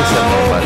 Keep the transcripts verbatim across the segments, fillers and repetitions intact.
ser normal.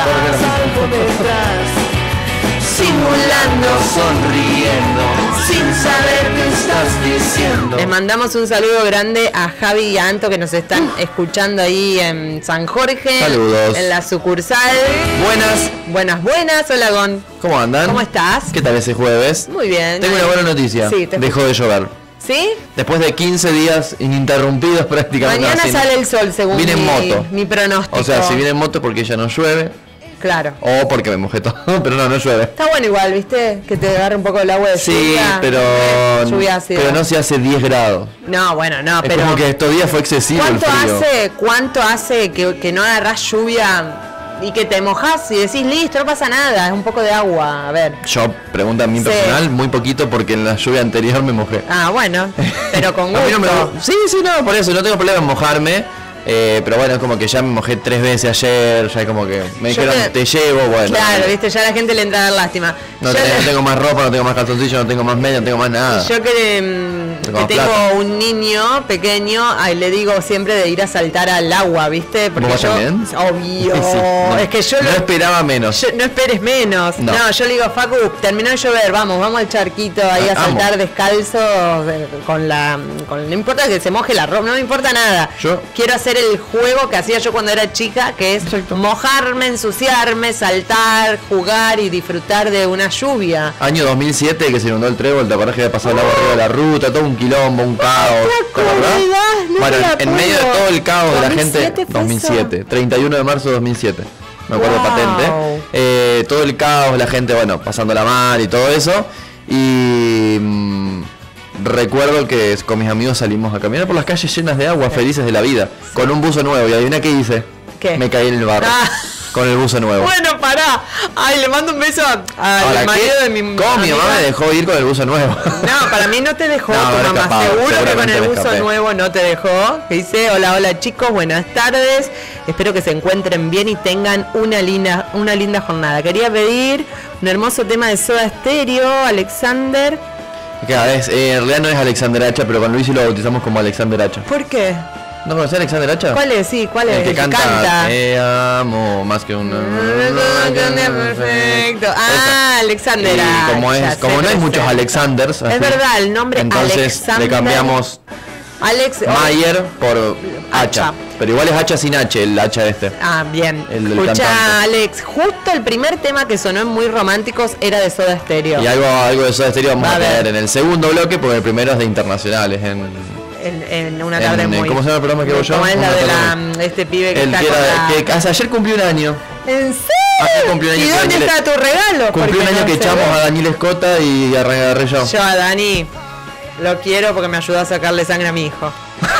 Simulando, sonriendo, sin saber qué estás diciendo. Les mandamos un saludo grande a Javi y a Anto que nos están escuchando ahí en San Jorge. Saludos. En la sucursal. Buenas. Buenas, buenas. Hola, Gon. ¿Cómo andan? ¿Cómo estás? ¿Qué tal ese jueves? Muy bien. Tengo una buena noticia. Sí, te Dejó de llover. ¿Sí? Después de quince días ininterrumpidos prácticamente. Mañana así, sale el sol según Vine en mi, moto. mi pronóstico. O sea, si viene en moto porque ya no llueve. Claro. O porque me mojé todo, pero no, no llueve. Está bueno igual, ¿viste? Que te agarre un poco el agua de Sí, lluvia. pero Eh, lluvia ácida. pero no se hace diez grados. No, bueno, no, Es pero como que estos días fue excesivo el ¿cuánto frío. hace, cuánto hace que, que no agarrás lluvia y que te mojás y decís, listo, no pasa nada, es un poco de agua? A ver. Yo, pregunta a mí Sí. personal, muy poquito porque en la lluvia anterior me mojé. Ah, bueno, pero con A mí no me- gusto. Sí, sí, no, por eso, no tengo problema en mojarme. Eh, pero bueno, es como que ya me mojé tres veces ayer, ya como que me Yo dijeron, que- te llevo, bueno. Claro, dale. viste, ya a la gente le entra a dar lástima. No, Yo tengo, le- no tengo más ropa, no tengo más calzoncillos, no tengo más media, no tengo más nada. Yo que, mm, Tengo que tengo plata. un niño pequeño, ahí le digo siempre de ir a saltar al agua, ¿viste? Porque ¿Vos yo, también? obvio, Sí, no, es que yo no lo- esperaba menos. yo- no esperes menos. No. No. yo le digo, Facu, terminó de llover, vamos, vamos al charquito ahí a Ah, saltar amo. descalzo eh, con la, con, no importa que se moje la ropa, no me importa nada. Yo- Quiero hacer el juego que hacía yo cuando era chica, que es Exacto. mojarme, ensuciarme, saltar, jugar y disfrutar de una lluvia. Año dos mil siete que se inundó el trébol, te acordás que había pasado el agua arriba de la ruta, todo un quilombo, un caos. ¿Te acordás? acordás? No Bueno, me en acuerdo. medio de todo el caos de la gente, ¿dos mil siete fue dos mil siete, treinta y uno de marzo de dos mil siete, me acuerdo Wow. patente. Eh, todo el caos, la gente, bueno, pasándola mal y todo eso. Y mm, recuerdo que con mis amigos salimos a caminar por las calles llenas de agua, felices de la vida, con un buzo nuevo. Y adivina qué hice. ¿Qué? Me caí en el barro. Ah. Con el buzo nuevo. Bueno, pará. Ay, le mando un beso a- Ahora, al marido ¿qué? de mi ¿Cómo mi amiga? mamá me dejó ir con el buzo nuevo? No, para mí no te dejó No, tu habré mamá. escapado, Seguro que con seguramente el me buzo escapé. nuevo no te dejó. Que dice, hola, hola chicos, buenas tardes. Espero que se encuentren bien y tengan una linda, una linda jornada. Quería pedir un hermoso tema de Soda Stereo, Alexander. Cada vez, eh, en realidad no es Alexander Hacha, pero con Luis y lo bautizamos como Alexander Hacha. ¿Por qué? ¿No conocés a Alexander Hacha? ¿Cuál es? Sí, ¿cuál es? El que canta, canta. Te amo más que una. Perfecto. Ah, Esa. Alexander Y como Hacha, es, como se no hay muchos presenta. Alexanders, Es así, verdad, el nombre entonces Alexander. le cambiamos Alex Mayer por Hacha. Hacha. Pero igual es Hacha sin H, el Hacha este. Ah, bien. El del Escucha, cantante. Alex, justo el primer tema que sonó en Muy Románticos era de Soda Stereo. Y algo, algo de Soda Stereo vamos Va a a tener ver. en el segundo bloque, porque el primero es de internacionales. En, En, en una En- tarde en- muy... ¿cómo se llama el programa que hago yo? ¿Cómo es la Una de la, tarde. este pibe que el está que, con era, la- que hace- ayer cumplió un año. ¿En Ayer serio? cumplió un año ¿Y que dónde Daniel- está tu regalo? Cumplió Porque un año no que se echamos ve. a Daniel Escota y agarré yo. Yo a Dani lo quiero porque me ayudó a sacarle sangre a mi hijo.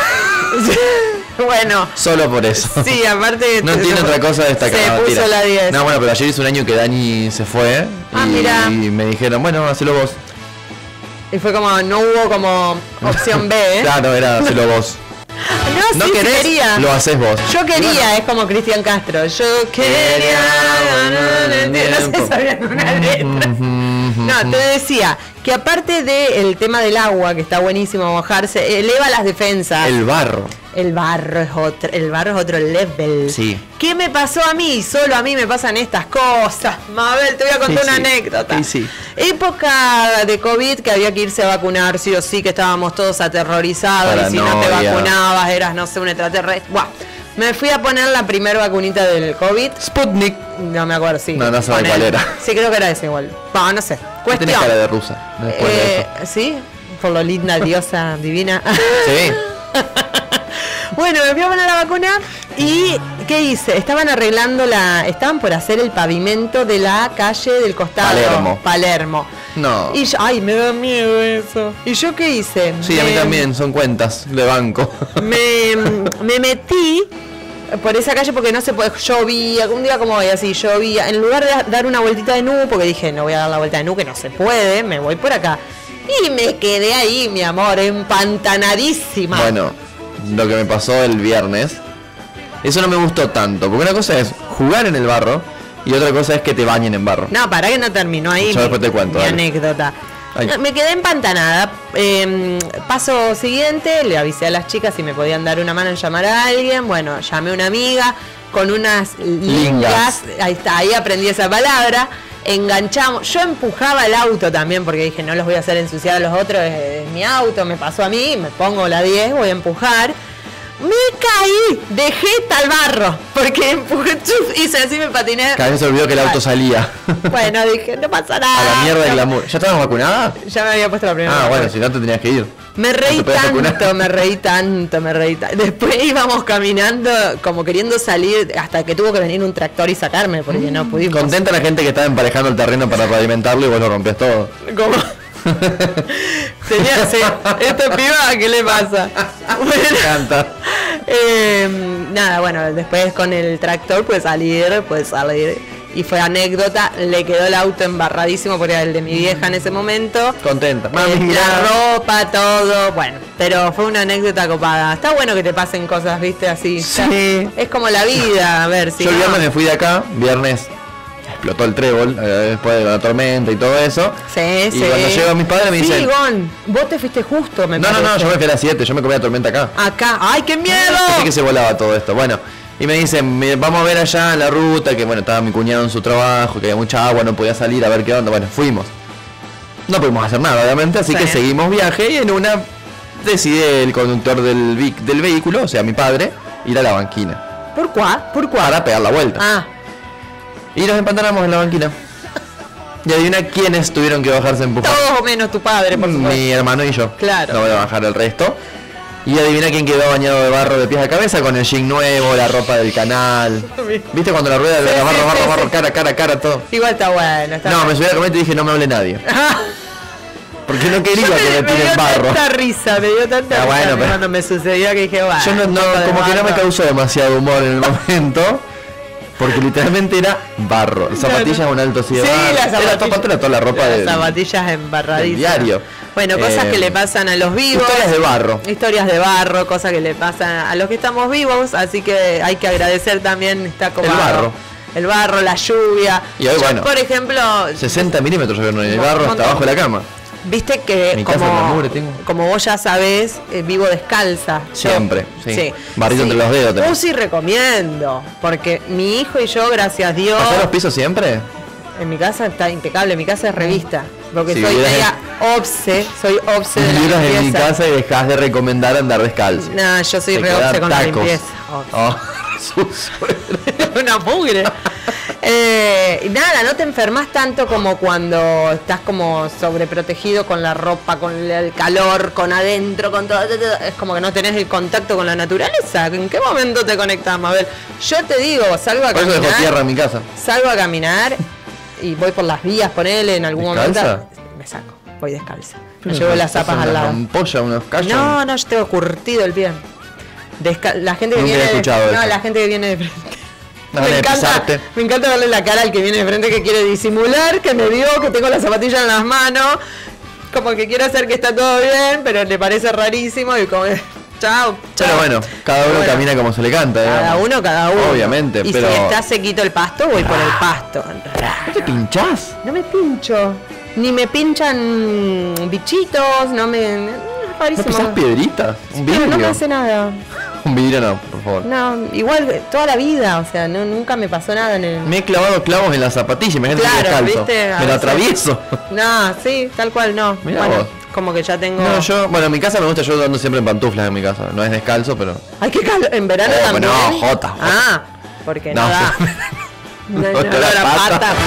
Bueno, Solo por eso. sí, aparte... No tiene otra cosa destacada. Se puso mentira. la diez. No, bueno, pero ayer hizo un año que Dani se fue. Ah, y, mira. y me dijeron, bueno, hacelo vos. Y fue como, no hubo como opción B, ¿eh? Claro, era hacelo vos. No, No sí, sí querés, quería. lo haces vos. Yo quería, es como Cristian Castro. Yo quería. No se sabía una letra. No, te decía que aparte del tema del agua, que está buenísimo mojarse, eleva las defensas. El barro. El barro es otro, el barro es otro level. Sí. ¿Qué me pasó a mí? Solo a mí me pasan estas cosas. Mabel, te voy a contar Sí, una sí. anécdota. Sí, sí. Época de COVID que había que irse a vacunar, sí o sí, que estábamos todos aterrorizados. Y si no te Paranoia. vacunabas, eras, no sé, un extraterrestre. Buah. Me fui a poner la primera vacunita del COVID. Sputnik. No me acuerdo, sí. No, no sabe Poner- cuál era. Sí, creo que era ese igual. No, no sé. Cuestión. Tenés cara de rusa. Después de Eh, ¿Sí? Por lo linda, diosa, divina. eso. Sí. Bueno, me fui a poner la vacuna y ¿qué hice? Estaban arreglando la... Estaban por hacer el pavimento de la calle del costado. Palermo. Palermo. No. Y yo, ay, me da miedo eso. ¿Y yo qué hice? Sí, a mí Me- también, son cuentas de banco. Me, me metí por esa calle porque no se puede, llovía, un día como hoy, así, llovía. En lugar de dar una vueltita de nu, porque dije, no voy a dar la vuelta de nu, que no se puede, me voy por acá. Y me quedé ahí, mi amor, empantanadísima. Bueno, lo que me pasó el viernes, eso no me gustó tanto, porque una cosa es jugar en el barro y otra cosa es que te bañen en barro. No, para que no terminó ahí Yo mi, después te cuento, mi dale. anécdota. Ay. Me quedé empantanada. Eh, paso siguiente, le avisé a las chicas si me podían dar una mano en llamar a alguien. Bueno, llamé a una amiga con unas lingas. Ahí está, ahí aprendí esa palabra. Enganchamos. Yo empujaba el auto también porque dije, no los voy a hacer ensuciar a los otros. Es, es mi auto, me pasó a mí, me pongo la diez, voy a empujar. Me caí, dejé tal barro, porque empujé, chuf, hice así, me patiné. Cada vez se olvidó que el auto salía. Bueno, dije, no pasa nada. A la mierda de no, glamour. ¿Ya estabas vacunada? Ya me había puesto la primera. Ah, vez. bueno, si no te tenías que ir. Me reí No te podías tanto, vacunar. me reí tanto, me reí tanto. Después íbamos caminando como queriendo salir hasta que tuvo que venir un tractor y sacarme porque no pudimos. Contenta la gente que estaba emparejando el terreno para pavimentarlo y vos lo rompías todo. Como... Tenía, sí, esta piba, ¿qué le pasa? Me encanta. Eh, nada, bueno, después con el tractor puede salir, puede salir. Y fue anécdota, le quedó el auto embarradísimo porque era el de mi vieja en ese momento. Contenta. Eh, Mami, mirá. la ropa, todo, bueno, pero fue una anécdota copada. Está bueno que te pasen cosas, viste, así. Sí. Es como la vida, a ver si. Yo el no- viernes me fui de acá, viernes explotó el trébol, eh, después de la tormenta y todo eso. Sí, Y sí. cuando llego a mis padres me Sí, dicen... Gon, vos te fuiste justo, me No, no, parece. no, yo me fui a las siete, yo me comí la tormenta acá. Acá, ¡ay, qué miedo! Pensé que se volaba todo esto. Bueno, y me dicen, "Me- vamos a ver allá en la ruta, que bueno, estaba mi cuñado en su trabajo, que había mucha agua, no podía salir, a ver qué onda. Bueno, fuimos. No pudimos hacer nada, obviamente, así Sí. que seguimos viaje y en una decide el conductor del, vi- del vehículo, o sea, mi padre, ir a la banquina ¿Por cuá? ¿Por cuá? para pegar la vuelta. Ah, Y nos empantanamos en la banquina. Y adivina quiénes tuvieron que bajarse empujando. todos menos tu padre, por supuesto. Mi hermano y yo. Claro. No voy a bajar el resto. Y adivina quién quedó bañado de barro de pies a cabeza con el jean nuevo, la ropa del canal. ¿Viste cuando la rueda Sí, de sí, barro, sí, barro, sí. barro, cara, cara, cara, todo? Igual está bueno, está No, me bueno. subí a la camioneta y dije no me hable nadie. Porque no quería Yo que me me, me dio tiren barro. tanta risa, me dio tanta Ah, risa bueno, pero- cuando me sucedió que dije, bueno, Yo no, un no, poco de como que no me barro. causó demasiado humor en el momento. Porque literalmente era barro. Las zapatillas a un alto así de Sí, barro. las Era zapatillas. toda, toda, toda la ropa Las del, zapatillas embarradísimas. del diario. Bueno, cosas Eh, que le pasan a los vivos. Historias de barro. Historias de barro, cosas que le pasan a los que estamos vivos. Así que hay que agradecer también, está copado. El barro. El barro, la lluvia. Y hoy, Yo, bueno, por ejemplo, sesenta milímetros en el Un barro hasta montón. abajo de la cama. viste que Mi casa en la como, mugre tengo. como vos ya sabés, eh, vivo descalza. Siempre, Yo- sí. Barrito entre los dedos tenés. Un sí recomiendo, porque mi hijo y yo, gracias a Dios, ¿Pasás los pisos siempre? en mi casa está impecable, mi casa es revista, porque Si soy vivieras media obse, soy obse de la Vivieras en mi limpieza. casa y dejás de recomendar andar descalzo. No, yo soy Te re quedan obse con la tacos. limpieza. Obse. Oh, su suegra. Una mugre. Eh, y nada, no te enfermas tanto como cuando estás como sobreprotegido con la ropa, con el calor, con adentro, con todo, todo, todo. Es como que no tenés el contacto con la naturaleza. ¿En qué momento te conectás, Mabel? Yo te digo, salgo a Por eso dejo tierra caminar, en mi casa. salgo a caminar y voy por las vías, ponele en algún ¿Descalza? momento. Me saco, voy descalza. Me llevo las zapas Unas al lado. ampollas, unos callos. No, no, yo tengo curtido el pie. Desca- la gente que Nunca he viene de, escuchado no, eso. la gente que viene de frente. Una Me gana de encanta, pisarte. me encanta verle la cara al que viene de frente que quiere disimular, que me vio, que tengo la zapatilla en las manos, como que quiere hacer que está todo bien, pero le parece rarísimo y como chao, chao. Pero bueno, cada uno Bueno, camina como se le canta. cada digamos. uno, cada uno. Obviamente, y pero. si está sequito el pasto, voy por el pasto. ¿No te pinchás? No me pincho, ni me pinchan bichitos, no me... Es ¿No rarísimo. pisás piedritas? Un Pero vidrio. no me hace nada. Un vidrio no, por favor. No, igual eh, toda la vida, o sea, no, nunca me pasó nada en el... Me he clavado clavos en la zapatilla, imagínate que Claro, descalzo. ¿viste? A Me lo veces- atravieso. No, sí, tal cual, no. Mirá bueno, vos. como que ya tengo... No, yo, bueno, en mi casa me gusta, yo ando siempre en pantuflas en mi casa. No es descalzo, pero. Ay, qué calor, en verano Oh, también. no, jota, jota. Ah, porque no, No, da. sí. No, no, Olor a olor a pata. pata.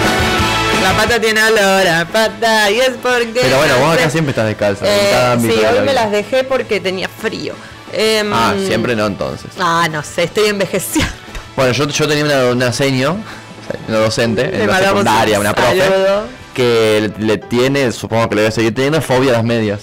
La pata tiene olor a pata y es porque... Pero bueno, vos acá no sé. siempre estás descalza. Eh, en cada ámbito sí, de la hoy me vida. las dejé porque tenía frío. Em, Ah, siempre no entonces. Ah, no sé, estoy envejeciendo. Bueno, yo, yo tenía una, una seño, una docente, Le en la mandamos secundaria, un una profe, saludo. que le, le tiene, supongo que le voy a seguir teniendo, fobia a las medias.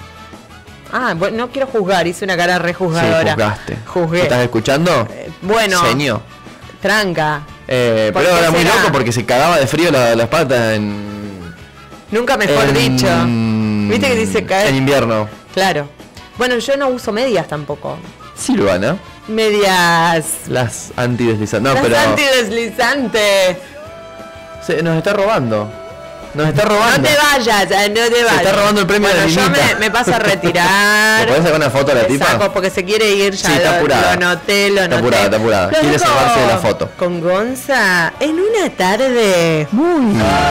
Ah, bueno, no quiero juzgar, hice una cara re Sí, juzgadora. juzgaste. Juzgué. ¿Me estás escuchando? Eh, bueno, Seño. tranca. Eh, ¿Por pero qué era muy será? loco porque se cagaba de frío la- las patas en... Nunca mejor en- dicho. ¿Viste que dice caer? En invierno. Claro. Bueno, yo no uso medias tampoco. Silvana, Medias. las antideslizantes. No, Las pero antideslizantes. se nos está robando. Nos está robando. No te vayas, eh, no te vayas. Se está robando el premio bueno, de la yo Ninita. me, me paso a retirar. ¿Le podés sacar una foto a la Me tipa? saco porque se quiere ir ya. Sí, está lo, apurada. lo noté, lo Está noté. apurada, está apurada. Los Quiere dejo salvarse de la foto. Con Gonza en una tarde muy